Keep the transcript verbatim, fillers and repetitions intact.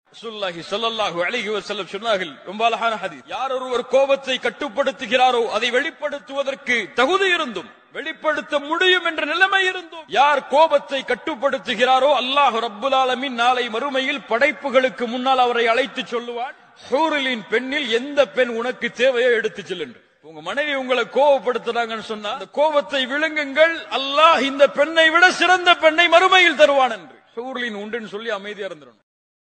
ரசூலுல்லாஹி ஸல்லல்லாஹு அலைஹி வஸல்லம் சொன்னார்கள், ரொம்ப அழகான ஹதீஸ். யார் ஒருவர் கோபத்தை கட்டுப்படுத்துகிறாரோ அதை வெளிப்படுத்துவதற்கு தகுதி இருந்தும் வெளிப்படுத்த முடியும் என்ற நிலைமை இருந்தும் யார் கோபத்தை கட்டுப்படுத்துகிறாரோ அல்லாஹ் ரப்புல் ஆலமீன் நாளை மறுமையில் படைப்புகளுக்கு முன்னால் அவரை அழைத்து சொல்லுவான், ஹூரிலின் பெண்ணில் எந்த பெண் உனக்கு தேவையோ எடுத்து செல் என்று. உங்க மனைவி உங்களை கோபப்படுத்துறாங்கன்னு சொன்னா அந்த கோபத்தை விழுங்குங்கள், அல்லாஹ் இந்த பெண்ணை விட சிறந்த பெண்ணை மறுமையில் தருவான் என்று. ஹூரிலின் உண்டுன்னு சொல்லி அமைதியா இருந்துடும்.